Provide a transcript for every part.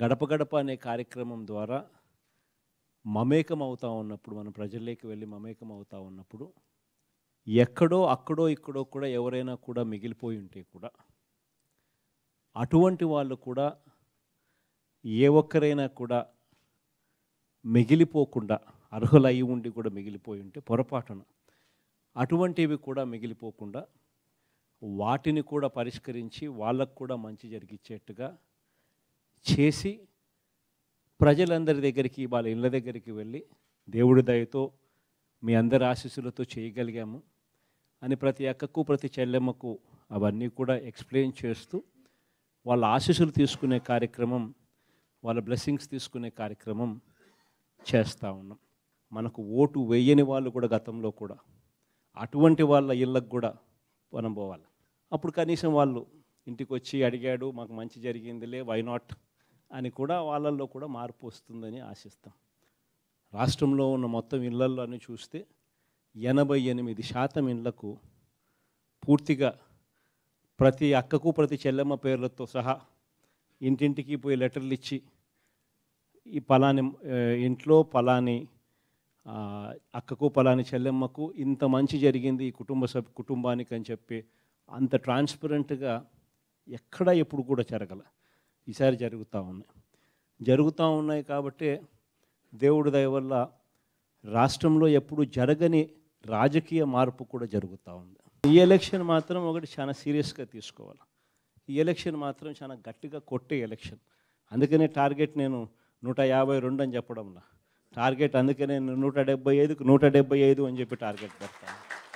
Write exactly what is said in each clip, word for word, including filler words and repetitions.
గడప గడప అనే కార్యక్రమం ద్వారా మమేకం అవుతా ఉన్నప్పుడు, మన ప్రజల్లోకి వెళ్ళి మమేకం అవుతా ఉన్నప్పుడు ఎక్కడో అక్కడో ఇక్కడో కూడా ఎవరైనా కూడా మిగిలిపోయి ఉంటే కూడా అటువంటి వాళ్ళు కూడా ఏ ఒక్కరైనా కూడా మిగిలిపోకుండా, అర్హులయ్యి ఉండి కూడా మిగిలిపోయి ఉంటే పొరపాటున అటువంటివి కూడా మిగిలిపోకుండా వాటిని కూడా పరిష్కరించి వాళ్ళకు కూడా మంచి జరిగించేట్టుగా చేసి ప్రజలందరి దగ్గరికి, వాళ్ళ ఇళ్ళ దగ్గరికి వెళ్ళి దేవుడి దయతో మీ అందరి ఆశీస్సులతో చేయగలిగాము అని ప్రతి అక్కకు ప్రతి చెల్లెమ్మకు అవన్నీ కూడా ఎక్స్ప్లెయిన్ చేస్తూ వాళ్ళ ఆశీస్సులు తీసుకునే కార్యక్రమం, వాళ్ళ బ్లెస్సింగ్స్ తీసుకునే కార్యక్రమం చేస్తూ ఉన్నాం. మనకు ఓటు వేయని వాళ్ళు కూడా గతంలో కూడా అటువంటి వాళ్ళ ఇళ్ళకు కూడా మనం పోవాలి. అప్పుడు కనీసం వాళ్ళు ఇంటికి వచ్చి అడిగాడు, మాకు మంచి జరిగిందిలే, వై నాట్ అని కూడా వాళ్ళల్లో కూడా మార్పు వస్తుందని ఆశిస్తాం. రాష్ట్రంలో ఉన్న మొత్తం ఇళ్లల్లో అని చూస్తే ఎనభై ఎనిమిది శాతం ఇళ్లకు పూర్తిగా ప్రతి అక్కకు ప్రతి చెల్లెమ్మ పేర్లతో సహా ఇంటింటికి పోయి లెటర్లు ఇచ్చి ఈ పలాని ఇంట్లో పలాని అక్కకు పలాని చెల్లెమ్మకు ఇంత మంచి జరిగింది ఈ కుటుంబ సభ్ కుటుంబానికి అని చెప్పి అంత ట్రాన్స్పరెంట్గా ఎక్కడ ఎప్పుడు కూడా జరగల. ఈసారి జరుగుతూ ఉన్నాయి జరుగుతూ ఉన్నాయి కాబట్టి దేవుడి దయ వల్ల రాష్ట్రంలో ఎప్పుడు జరగని రాజకీయ మార్పు కూడా జరుగుతూ ఉంది. ఈ ఎలక్షన్ మాత్రం ఒకటి చాలా సీరియస్గా తీసుకోవాలి. ఈ ఎలక్షన్ మాత్రం చాలా గట్టిగా కొట్టే ఎలక్షన్. అందుకనే టార్గెట్ నేను నూట యాభై రెండు అని చెప్పడంలా టార్గెట్, అందుకే నేను నూట డెబ్బై ఐదుకు నూట డెబ్బై ఐదు అని చెప్పి టార్గెట్ పెడతాను.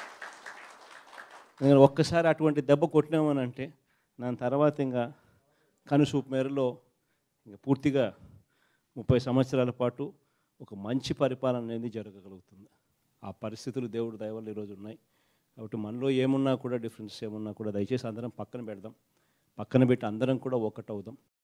నేను ఒక్కసారి అటువంటి దెబ్బ కొట్టినామని అంటే దాని తర్వాత ఇంకా కనుసూపు మేరలో ఇంకా పూర్తిగా ముప్పై సంవత్సరాల పాటు ఒక మంచి పరిపాలన అనేది జరగగలుగుతుంది. ఆ పరిస్థితులు దేవుడు దయ వల్ల ఈరోజు ఉన్నాయి. కాబట్టి మనలో ఏమున్నా కూడా, డిఫరెన్స్ ఏమున్నా కూడా దయచేసి అందరం పక్కన పెడదాం. పక్కన పెట్టి అందరం కూడా ఒకటవుదాం.